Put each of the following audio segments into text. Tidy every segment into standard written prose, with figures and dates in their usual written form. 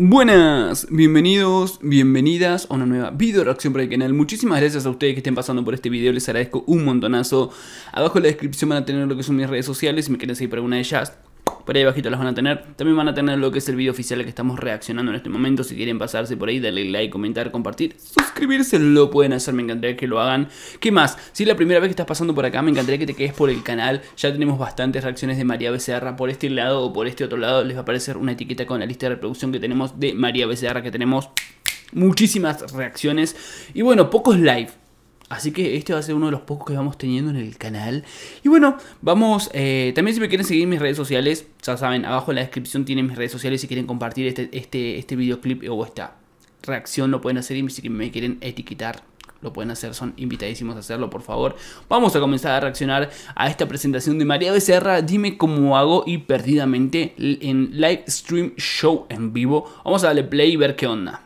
Buenas, bienvenidos, bienvenidas a una nueva video reacción para el canal. Muchísimas gracias a ustedes que estén pasando por este video, les agradezco un montonazo. Abajo en la descripción van a tener lo que son mis redes sociales, si me quieren seguir por alguna de ellas, por ahí abajito las van a tener. También van a tener lo que es el video oficial al que estamos reaccionando en este momento. Si quieren pasarse por ahí, darle like, comentar, compartir, suscribirse, lo pueden hacer, me encantaría que lo hagan. ¿Qué más? Si es la primera vez que estás pasando por acá, me encantaría que te quedes por el canal. Ya tenemos bastantes reacciones de María Becerra. Por este lado o por este otro lado les va a aparecer una etiqueta con la lista de reproducción que tenemos de María Becerra, que tenemos muchísimas reacciones y bueno, pocos live. Así que este va a ser uno de los pocos que vamos teniendo en el canal. Y bueno, vamos, también si me quieren seguir en mis redes sociales, ya saben, abajo en la descripción tienen mis redes sociales. Si quieren compartir este videoclip o esta reacción, lo pueden hacer. Y si me quieren etiquetar, lo pueden hacer, son invitadísimos a hacerlo, por favor. Vamos a comenzar a reaccionar a esta presentación de María Becerra, Dime cómo hago, y Perdidamente, en live stream show en vivo. Vamos a darle play y ver qué onda.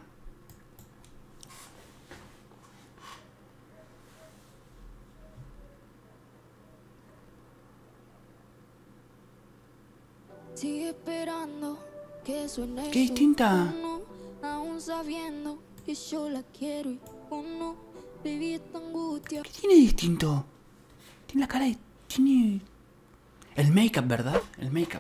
Sigue esperando que suene. Qué distinta. Aún sabiendo que yo la quiero y uno viví esta angustia. ¿Qué tiene distinto? Tiene la cara de... Tiene... El make-up, ¿verdad? El make-up.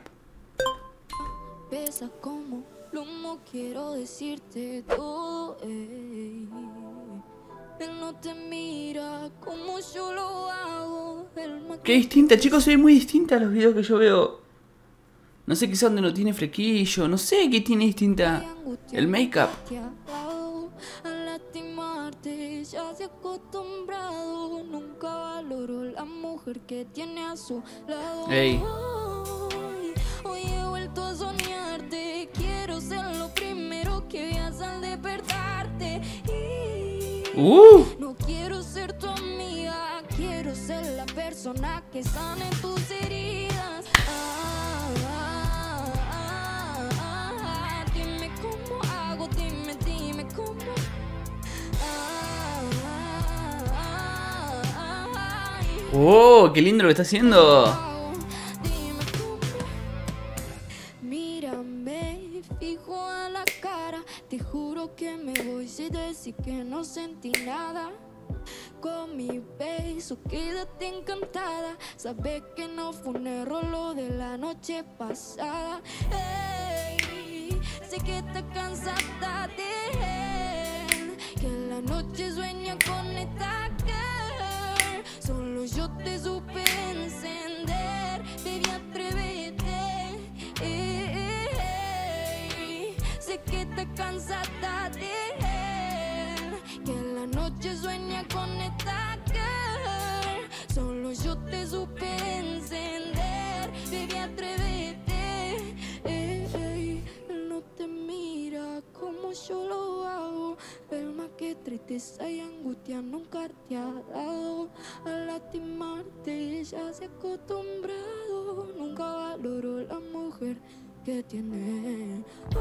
Pesa como plomo, quiero decirte todo. Él no te mira como yo lo hago. Qué distinta, chicos, se ve muy distinta a los videos que yo veo. No sé, quizás donde no tiene flequillo, no sé qué tiene distinta el make-up. A lastimarte ya se ha acostumbrado. Nunca valoró la mujer que tiene a su lado. Ey. Hoy he vuelto a soñarte. Quiero ser lo primero que veas al despertarte. No quiero ser tu amiga, quiero ser la persona que sane tus heridas. Dime cómo hago, dime cómo. ¡Oh, qué lindo lo que está haciendo! Dime cómo. Mírame fijo a la cara, te juro que me voy sin decir que no sentí nada. Con mi beso quédate encantada. Sabes que no fue un error lo de la noche pasada. Hey, sé que estás cansada de él, que en la noche sueña con esta girl. Solo yo te supe encender, baby, atrévete. Sé que estás cansada de él, que en la noche sueña con esta girl. Solo yo te supe encender, baby, atrévete. Él no te mira como yo lo hago. El más que tristeza y angustia nunca te ha dado. A lastimarte ya se ha acostumbrado. Nunca valoró la mujer que tiene.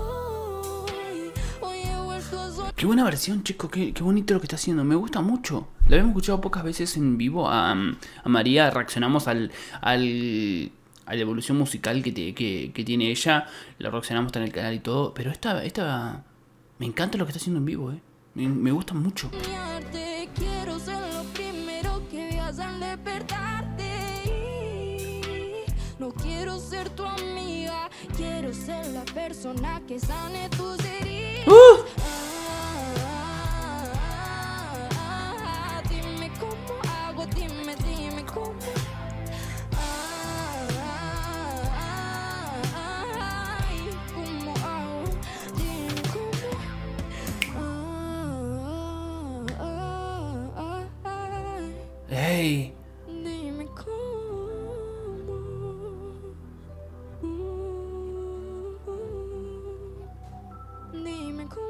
Hoy he vuelto a soñar. Qué buena versión, chicos, qué bonito lo que está haciendo, me gusta mucho. La habíamos escuchado pocas veces en vivo a María, reaccionamos a la evolución musical que tiene ella, la reaccionamos en el canal y todo, pero esta me encanta lo que está haciendo en vivo, me gusta mucho. Quiero ser lo primero que veas al despertarte. No quiero ser tu amiga, quiero ser la persona que sane tus heridas. Dime cómo hago, dime cómo. ¿Cómo hago? Dime cómo. ¡Ey! Dime cómo. Dime cómo.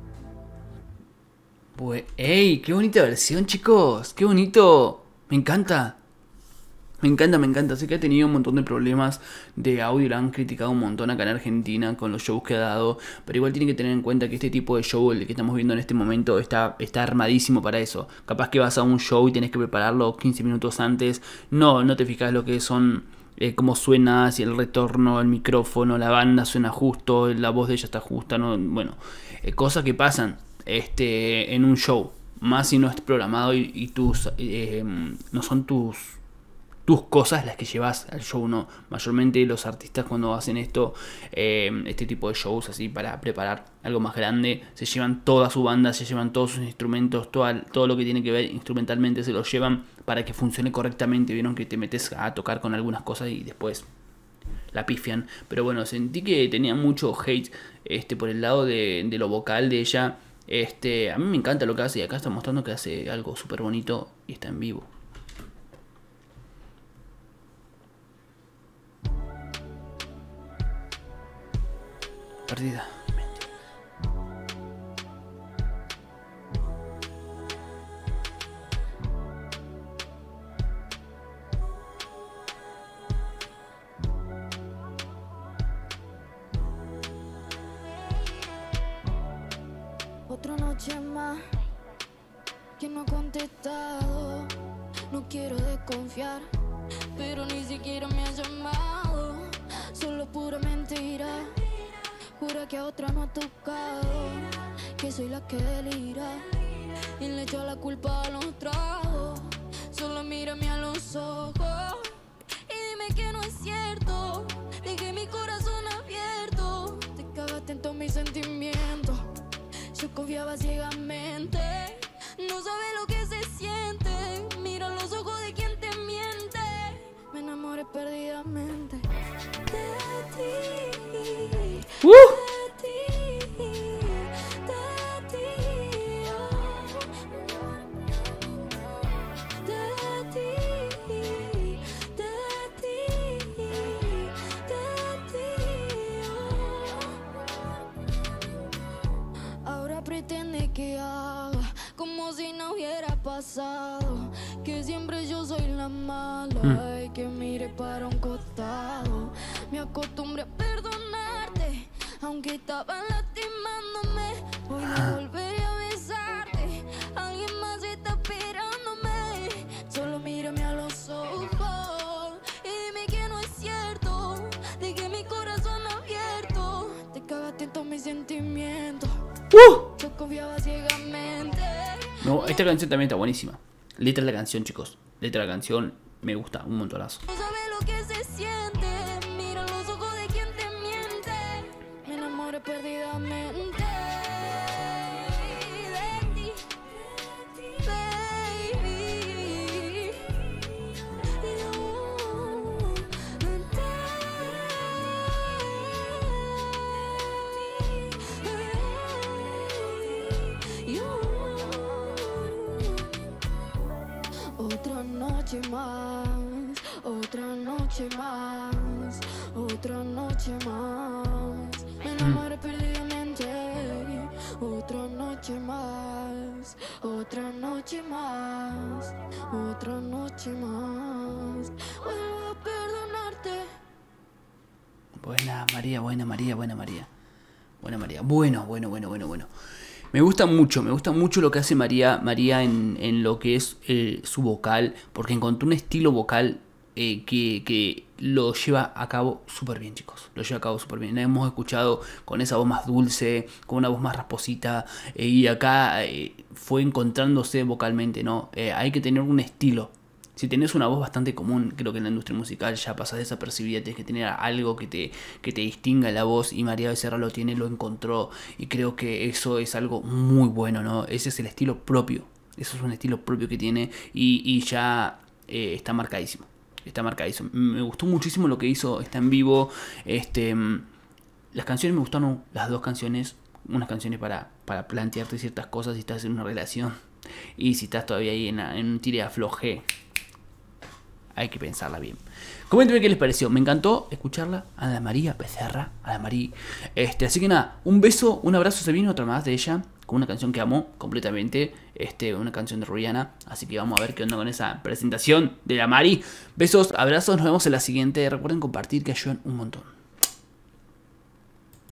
¡Ey! ¡Qué bonita versión, chicos! ¡Qué bonito! Me encanta. Me encanta. Sé que ha tenido un montón de problemas de audio, la han criticado un montón acá en Argentina con los shows que ha dado, pero igual tienen que tener en cuenta que este tipo de show, el que estamos viendo en este momento, está armadísimo para eso. Capaz que vas a un show y tenés que prepararlo 15 minutos antes, no te fijas lo que son cómo suena, si el retorno, el micrófono, la banda suena justo, la voz de ella está justa, ¿no? Bueno, cosas que pasan en un show, más si no es programado y no son tus cosas las que llevas al show, no. Mayormente los artistas cuando hacen este tipo de shows así para preparar algo más grande, se llevan toda su banda, se llevan todos sus instrumentos, todo lo que tiene que ver instrumentalmente se lo llevan para que funcione correctamente. Vieron que te metes a tocar con algunas cosas y después la pifian. Pero bueno, sentí que tenía mucho hate por el lado de lo vocal de ella. A mí me encanta lo que hace y acá está mostrando que hace algo súper bonito y está en vivo. Perdida. Otra noche más que no ha contestado. No quiero desconfiar, pero ni siquiera me ha llamado. Solo pura mentira. Jura que a otra no ha tocado, que soy la que delira y le echo la culpa a los tragos. Solo mírame a los ojos y dime que no es cierto. Dejé mi corazón abierto, te cagaste en todos mis sentimientos. Yo confiaba ciegamente, no sabes lo que se siente. Mira los ojos de quien te miente. Me enamoré perdidamente de ti. Ahora pretende que haga como si no hubiera pasado, que siempre yo soy la mala y que mire para un costado. Me acostumbré a perdonarte, aunque estaba lastimándome. Hoy no volveré a besarte, alguien más está esperándome. Solo mírame a los ojos y dime que no es cierto. Dejé mi corazón abierto, te cagaste en todos mis sentimientos. Yo confiaba ciegamente. No, esta canción también está buenísima. Letra de la canción, chicos. Letra de la canción me gusta un montonazo. No sabes lo que se siente. Mira los ojos de quien te miente. Me enamoré perdidamente de ti, baby. Otra noche más, otra noche más, otra noche más. Me enamoré perdidamente. Otra noche más, otra noche más, otra noche más. Vuelvo a perdonarte. Buena María, buena María, buena María. Buena María. Bueno. Me gusta mucho lo que hace María en lo que es su vocal, porque encontró un estilo vocal que lo lleva a cabo súper bien, chicos. Lo lleva a cabo súper bien. La hemos escuchado con esa voz más dulce, con una voz más rasposita, y acá fue encontrándose vocalmente, ¿no? Hay que tener un estilo. Si tenés una voz bastante común, creo que en la industria musical ya pasas desapercibida, tienes que tener algo que te distinga la voz, y María Becerra lo tiene, lo encontró, y creo que eso es algo muy bueno, ¿no? Ese es el estilo propio, eso es un estilo propio que tiene, y ya está marcadísimo, Me gustó muchísimo lo que hizo, está en vivo, las canciones me gustaron, las dos canciones, unas canciones para plantearte ciertas cosas si estás en una relación, y si estás todavía ahí en un tire afloje. Hay que pensarla bien. Coméntenme qué les pareció. Me encantó escucharla a la María Becerra. A la Marí. Así que nada, un beso, un abrazo. Se viene otra más de ella, con una canción que amo completamente. Una canción de Rihanna. Así que vamos a ver qué onda con esa presentación de la Mari. Besos, abrazos. Nos vemos en la siguiente. Recuerden compartir, que ayudan un montón.